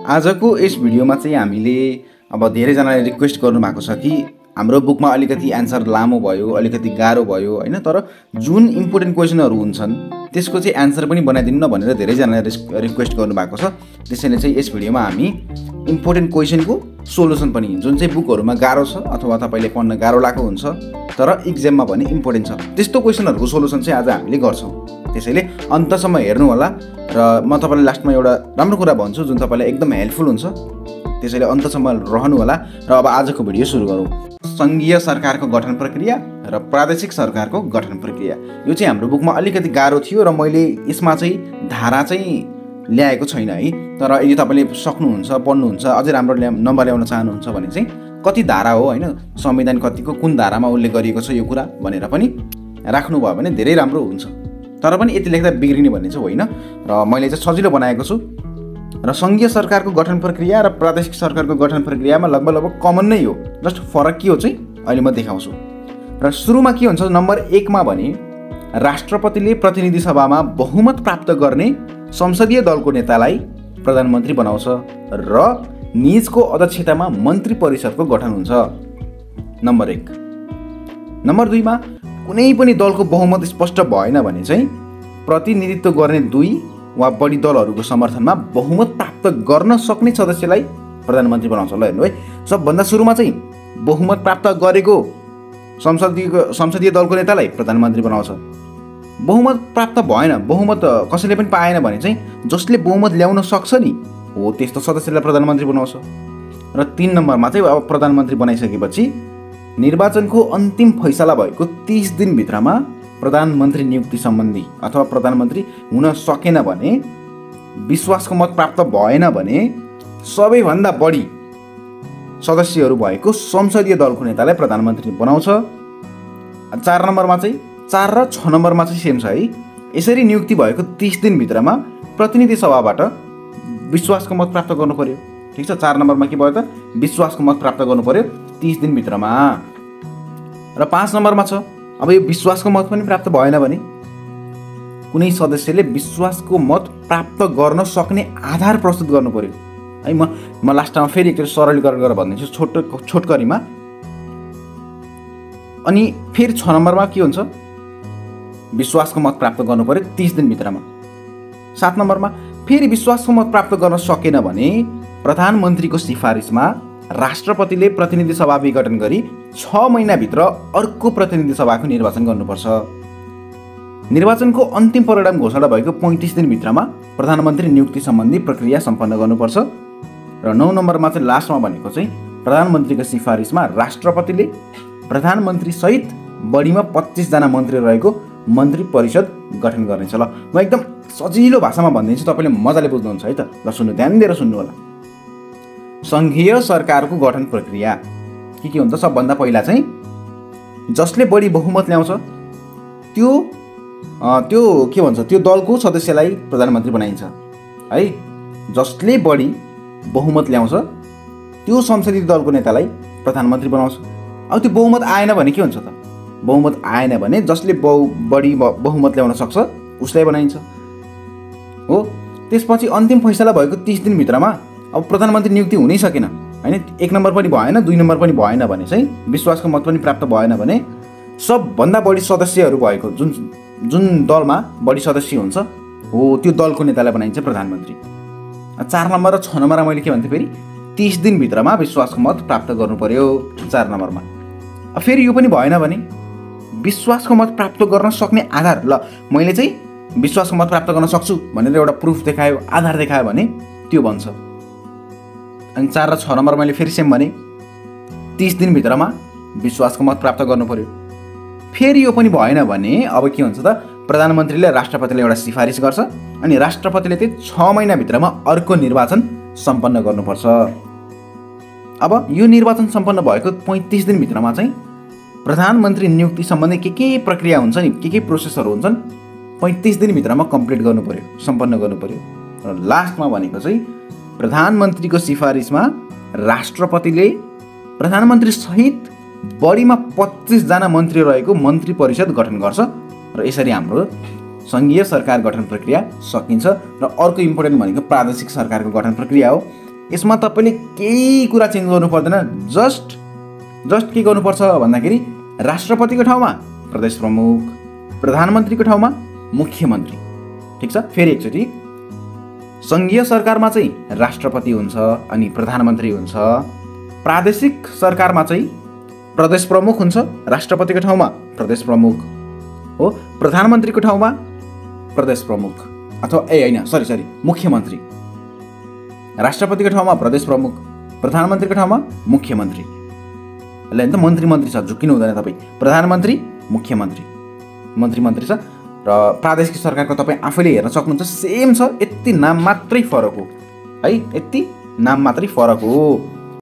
आजको यस भिडियोमा चाहिँ हामीले अब धेरैजनाले रिक्वेस्ट गर्नुभएको छ कि हाम्रो बुकमा अलिकति एन्सर लामो भयो, अलिकति गाह्रो भयो हैन, तर जुन इम्पोर्टेन्ट क्वेशनहरू हुन्छन् त्यसको चाहिँ एन्सर पनि बनाइदिनु न भनेर धेरैजनाले रिक्वेस्ट गर्नुभएको छ। त्यसैले चाहिँ यस भिडियोमा हामी इम्पोर्टेन्ट क्वेशनको सोलुसन पनि, जुन चाहिँ बुकहरुमा गाह्रो छ अथवा तपाईले पढ्न गाह्रो लागेको हुन्छ तर एक्जाममा पनि इम्पोर्टेन्ट छ, त्यस्तो क्वेशनहरुको सोलुसन चाहिँ आज हामीले गर्छौं। त्यसैले अन्तसम्म हेर्नु होला र म तपाईलाई लास्टमा एउटा राम्रो कुरा भन्छु जुन तपाईलाई एकदम हेल्पफुल हुन्छ। त्यसैले अन्तसम्म रहनु होला र अब आजको भिडियो सुरु गरौँ। संघीय सरकारको गठन प्रक्रिया र प्रादेशिक सरकारको गठन प्रक्रिया, यो चाहिँ हाम्रो बुकमा अलिकति गाह्रो थियो र मैले यसमा चाहिँ धारा चाहिँ ल्याएको छैन है। तर यदि तपाईले सक्नुहुन्छ, पढ्नुहुन्छ, अझै राम्रो नम्बर ल्याउन चाहनुहुन्छ भने चाहिँ कति धारा हो हैन, संविधान कतिको कुन धारामा उल्लेख गरिएको छ यो कुरा भनेर पनि राख्नु भयो भने धेरै राम्रो हुन्छ। तर पनि यति लेख्दा बिग्रिने भन्ने चाहिँ होइन र मैले चाहिँ सजिलो बनाएको छु। र संघीय सरकारको गठन प्रक्रिया र प्रादेशिक सरकारको गठन प्रक्रियामा लगभग कमन नै हो, जस्ट फरक के हो चाहिँ अहिले म देखाउँछु। र सुरुमा के हुन्छ नम्बर 1 मा भने राष्ट्रपतिले प्रतिनिधि सभामा बहुमत प्राप्त गर्ने संसदीय दलको नेतालाई प्रधानमन्त्री बनाउँछ र निजको अध्यक्षतामा मन्त्री परिषदको गठन हुन्छ। नम्बर 1। नम्बर 2 मा कुनै पनि दलको बहुमत स्पष्ट भएन भने चाहिँ प्रतिनिधित्व गर्ने 2 वा बढी दलहरूको समर्थनमा बहुमत प्राप्त गर्न सक्ने सदस्यलाई प्रधानमन्त्री बनाउँछ। ल हेर्नु है, सबभन्दा सुरुमा चाहिँ बहुमत प्राप्त गरेको संसदीय दलको नेतालाई प्रधानमन्त्री बनाउँछ। बहुमत प्राप्त भएन, बहुमत कसैले पनि पाएन भने चाहिँ जसले बहुमत ल्याउन सक्छ नि हो त्यस्तो सदस्यलाई प्रधानमन्त्री बनाउँछ। र 3 नम्बरमा चाहिँ अब प्रधानमन्त्री बनाइसकेपछि निर्वाचनको अन्तिम फैसला भएको 30 दिनभित्रमा प्रधानमन्त्री नियुक्ति सम्बन्धी अथवा प्रधानमन्त्री हुन सकेन भने, विश्वासको मत प्राप्त भएन भने सबैभन्दा बढी सदस्यहरू भएको संसदीय दलको नेतालाई प्रधानमन्त्री बनाउँछ। 4 नम्बरमा चाहिँ 4 र 6 नम्बरमा चाहिँ सेम छ है। यसरी नियुक्ति भएको 30 दिनभित्रमा प्रतिनिधि सभाबाट विश्वासको मत प्राप्त गर्नु पर्यो। ठीक छ, 4 नम्बरमा के भयो त विश्वासको मत प्राप्त गर्नु पर्यो 30 दिनभित्रमा। र 5 नम्बरमा छ अब यो विश्वासको मत पनि प्राप्त भएन भने कुनै सदस्यले विश्वासको मत प्राप्त गर्न सक्ने आधार प्रस्तुत गर्नु पर्यो है। म लास्टमा फेरि एकचोटि सरलीकरण गरेर भनिदिन्छु छोटकरीमा। अनि फेरि 6 नम्बरमा के हुन्छ विश्वासको मत प्राप्त गर्नु पर्यो 30 दिनभित्रमा। 7 नम्बरमा फेरि विश्वासको मत प्राप्त गर्न सकेन भने प्रधानमन्त्रीको सिफारिसमा राष्ट्रपतिले प्रतिनिधि सभा विघटन गरी 6 महिनाभित्र अर्को प्रतिनिधि सभाको निर्वाचन गर्नुपर्छ। निर्वाचनको अन्तिम परिणाम घोषणा भएको 35 दिनभित्रमा प्रधानमन्त्री नियुक्ति सम्बन्धी प्रक्रिया सम्पन्न गर्नुपर्छ। र 9 नम्बरमा चाहिँ लास्टमा भनेको चाहिँ प्रधानमन्त्रीको सिफारिसमा राष्ट्रपतिले प्रधानमन्त्री सहित बढीमा 25 जना मन्त्री रहेको मन्त्री परिषद गठन गर्नेछ। ल म एकदम सजिलो भाषामा भनिदिन्छु, तपाईले मजाले बुझ्नुहुन्छ है त। ल सुन्नु, ध्यान दिएर सुन्नु होला। संघीय सरकारको गठन प्रक्रिया के हुन्छ, सबभन्दा पहिला चाहिँ जसले बढी बहुमत ल्याउँछ त्यो के भन्छ त्यो दलको सदस्यलाई प्रधानमन्त्री बनाइन्छ है। जसले बढी बहुमत ल्याउँछ त्यो संसदीय दलको नेतालाई प्रधानमन्त्री बनाउँछ। अब त्यो बहुमत आएन भने के हुन्छ त, बहुमत आएन भने जसले बढी बहुमत ल्याउन सक्छ उसलाई बनाइन्छ हो। त्यसपछि अन्तिम फैसला भएको 30 दिनभित्रमा अब प्रधानमन्त्री नियुक्ति हुनै सकेन हैन, 1 नम्बर पनि भएन, 2 नम्बर पनि भएन भने चाहिँ विश्वासको मत पनि प्राप्त भएन भने सबभन्दा बढी सदस्यहरू भएको जुन दलमा बढी सदस्य हुन्छ हो त्यो दलको नेतालाई बनाइन्छ प्रधानमन्त्री। 4 नम्बर र 6 नम्बरमा मैले के भन्थे फेरि 30 दिनभित्रमा विश्वासको मत प्राप्त गर्नु पर्यो 4 नम्बरमा। फेरि यो पनि भएन भने विश्वासको मत प्राप्त गर्न सक्ने आधार, ल मैले चाहिँ विश्वासको मत प्राप्त गर्न सक्छु भनेर एउटा प्रुफ देखायो, आधार देखायो भने त्यो बन्छ। अनि 4 र 6 नम्बर मैले फेरि सेम भने 30 दिनभित्रमा विश्वासको मत प्राप्त गर्नु पर्यो। फेरि यो पनि भएन भने अब के हुन्छ त प्रधानमन्त्रीले राष्ट्रपतिले एउटा सिफारिस गर्छ अनि राष्ट्रपतिले चाहिँ 6 महिनाभित्रमा अर्को निर्वाचन सम्पन्न गर्नुपर्छ। अब यो निर्वाचन सम्पन्न भएको 35 दिनभित्रमा चाहिँ प्रधानमन्त्री नियुक्ति सम्बन्धी के प्रक्रिया हुन्छ नि, के प्रोसेसहरू हुन्छन् 35 दिनभित्रमा कम्प्लिट गर्नु पर्यो, सम्पन्न गर्नु पर्यो। र लास्टमा भनेको चाहिँ प्रधानमन्त्रीको सिफारिसमा राष्ट्रपतिले प्रधानमन्त्री सहित बढीमा 25 जना मन्त्री रहेको मन्त्री परिषद गठन गर्छ। र यसरी हाम्रो संघीय सरकार गठन प्रक्रिया सकिन्छ। र अर्को इम्पोर्टेन्ट भनेको प्रादेशिक सरकारको गठन प्रक्रिया हो। यसमा तपाईँले केही कुरा चेन्ज गर्नु पर्दैन। जस्ट के गर्नुपर्छ भन्दाखेरि राष्ट्रपतिको ठाउँमा प्रदेश प्रमुख, प्रधानमन्त्रीको ठाउँमा मुख्यमन्त्री। ठिक छ, फेरि एकचोटि सङ्घीय सरकारमा चाहिँ राष्ट्रपति हुन्छ अनि प्रधानमन्त्री हुन्छ, प्रादेशिक सरकारमा चाहिँ प्रदेश प्रमुख हुन्छ, राष्ट्रपतिको ठाउँमा प्रदेश प्रमुख हो, प्रधानमन्त्रीको ठाउँमा प्रदेश प्रमुख अथवा होइन सरी मुख्यमन्त्री, राष्ट्रपतिको ठाउँमा प्रदेश प्रमुख, प्रधानमन्त्रीको ठाउँमा मुख्यमन्त्री। यसलाई त मन्त्री छ, झुक्किनु हुँदैन तपाईँ। प्रधानमन्त्री, मुख्यमन्त्री, मन्त्री छ र प्रादेशिक सरकारको तपाईँ आफैले हेर्न सक्नुहुन्छ, सेम छ, यति नाम मात्रै फरक हो है, यति नाम मात्रै फरक हो।